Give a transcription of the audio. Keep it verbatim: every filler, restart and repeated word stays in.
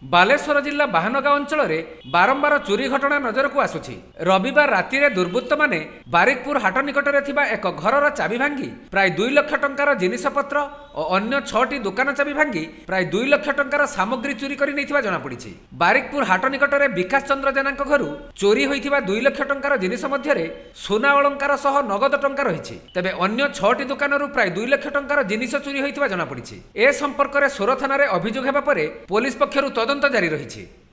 ବାଲେଶ୍ୱର ଜିଲ୍ଲା ବାହାନଗାଁ ଅଞ୍ଚଳରେ ବାରମ୍ବାର ଚୋରି ଘଟଣା ନଜରକୁ ଆସୁଛି। ରବିବାର ରାତିରେ ଦୁର୍ବୃତ୍ତମାନେ ବାରିକପୁର ହାଟ ନିକଟରେ ଥିବା ଏକ ଘରର ଚାବି ଭାଙ୍ଗି ପ୍ରାୟ ଦୁଇ ଲକ୍ଷ ଟଙ୍କାର ଜିନିଷପତ୍ର ଓ ଅନ୍ୟ ଛଅଟି ଦୋକାନ ଚାବି ଭାଙ୍ଗି ପ୍ରାୟ ଦୁଇ ଲକ୍ଷ ଟଙ୍କାର ସାମଗ୍ରୀ ଚୋରି କରି ନେଇଥିବା ଜଣାପଡ଼ିଛି। ବାରିକପୁର ହାଟ ନିକଟରେ ବିକାଶ ଚନ୍ଦ୍ର ଜେନାଙ୍କ ଘରୁ ଚୋରି ହୋଇଥିବା ଦୁଇ ଲକ୍ଷ ଟଙ୍କାର ଜିନିଷ ମଧ୍ୟରେ ସୁନା ଅଳଙ୍କାର ସହ ନଗଦ ଟଙ୍କା ରହିଛି। ତେବେ ଅନ୍ୟ ଛଅଟି ଦୋକାନରୁ ପ୍ରାୟ ଦୁଇ ଲକ୍ଷ ଟଙ୍କାର ଜିନିଷ ଚୋରି ହୋଇଥିବା ଜଣାପଡ଼ିଛି। ଏ ସମ୍ପର୍କରେ ସୋର ଥାନାରେ ଅଭିଯୋଗ ହେବା ପରେ ପୋଲିସ ପକ୍ଷରୁ ତଦନ୍ତ ଜାରି ରହିଛି।